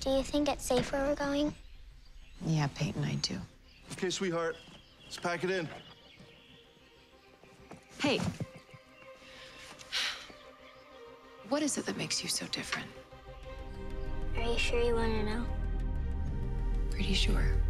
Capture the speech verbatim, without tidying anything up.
Do you think it's safe where we're going? Yeah, Peyton, I do. Okay, sweetheart, let's pack it in. Hey. What is it that makes you so different? Are you sure you want to know? Pretty sure.